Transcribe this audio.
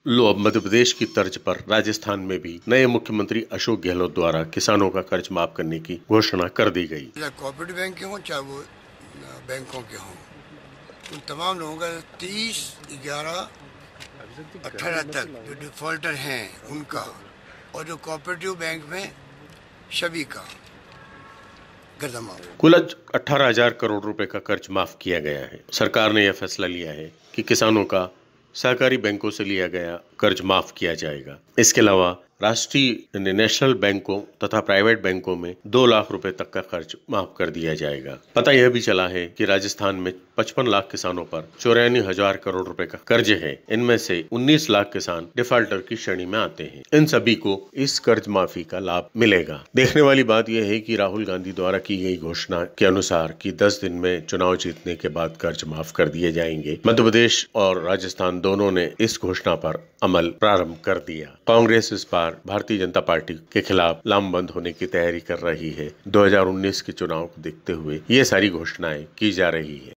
लो अब मध्य प्रदेश की तर्ज पर राजस्थान में भी नए मुख्यमंत्री अशोक गहलोत द्वारा किसानों का कर्ज माफ करने की घोषणा कर दी गई। चाहे कॉर्पोरेट बैंक के हों चाहे वो बैंकों के हों, उन तमाम लोगों का 30/11/18 तक जो डिफॉल्टर हैं उनका, और जो कोऑपरेटिव बैंक में सभी का कर्जा माफ। कुल 18,000 करोड़ रुपए का कर्ज माफ किया गया है। सरकार ने यह फैसला लिया है कि किसानों का सहकारी बैंकों से लिया गया कर्ज माफ किया जाएगा। इसके अलावा राष्ट्रीय नेशनल बैंकों तथा प्राइवेट बैंकों में 2 लाख रुपए तक का खर्च माफ कर दिया जाएगा। पता यह भी चला है कि राजस्थान में 55 लाख किसानों पर 84,000 करोड़ रुपए का कर्ज है। इनमें से 19 लाख किसान डिफॉल्टर की श्रेणी में आते हैं। इन सभी को इस कर्ज माफी का लाभ मिलेगा। देखने वाली बात यह है कि राहुल गांधी द्वारा की गई घोषणा के अनुसार कि 10 दिन में चुनाव जीतने के बाद कर्ज माफ कर दिए जाएंगे। मध्य प्रदेश और राजस्थान दोनों ने इस घोषणा पर अमल प्रारंभ कर दिया। कांग्रेस इस बार भारतीय जनता पार्टी के खिलाफ लामबंद होने की तैयारी कर रही है। 2019 के चुनाव को देखते हुए ये सारी घोषणाएं की जा रही है।